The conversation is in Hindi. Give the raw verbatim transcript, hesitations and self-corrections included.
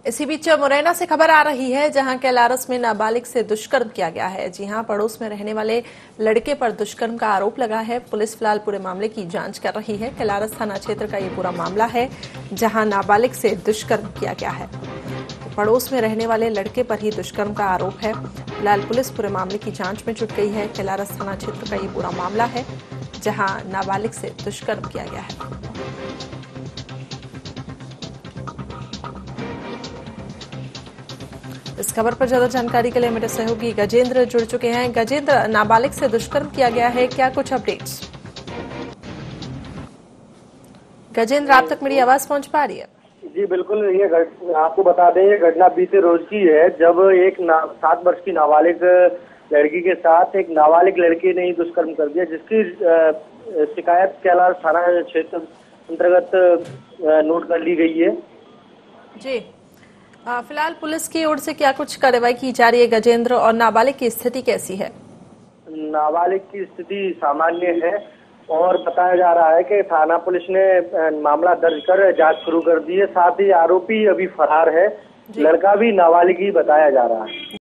इसी बीच मुरैना से खबर आ रही है, जहां कैलारस में नाबालिग से दुष्कर्म किया गया है। जी हां, पड़ोस में रहने वाले लड़के पर दुष्कर्म का आरोप लगा है। पुलिस फिलहाल पूरे मामले की जांच कर रही है। कैलारस थाना क्षेत्र का ये पूरा मामला है, जहां नाबालिग से दुष्कर्म किया गया है। तो पड़ोस में रहने वाले लड़के पर ही दुष्कर्म का आरोप है। फिलहाल पुलिस पूरे मामले की जांच में जुट गई है। कैलारस थाना क्षेत्र का ये पूरा मामला है, जहां नाबालिग से दुष्कर्म किया गया है। इस खबर पर ज्यादा जानकारी के लिए मेरे सहयोगी गजेंद्र जुड़ चुके हैं। गजेंद्र, नाबालिग से दुष्कर्म किया गया है, क्या कुछ अपडेट्स? गजेंद्र, आप तक मेरी आवाज पहुंच पा रही है? जी बिल्कुल, ये आपको बता दें, ये घटना बीते रोज की है, जब एक सात वर्ष की नाबालिग लड़की के साथ एक नाबालिग लड़के ने ही दुष्कर्म कर दिया, जिसकी शिकायत कैलाश थाना क्षेत्र अंतर्गत नोट कर ली गई है। जी, फिलहाल पुलिस की ओर से क्या कुछ कार्रवाई की जा रही है गजेंद्र, और नाबालिग की स्थिति कैसी है? नाबालिग की स्थिति सामान्य है और बताया जा रहा है कि थाना पुलिस ने मामला दर्ज कर जांच शुरू कर दी है। साथ ही आरोपी अभी फरार है, लड़का भी नाबालिग ही बताया जा रहा है।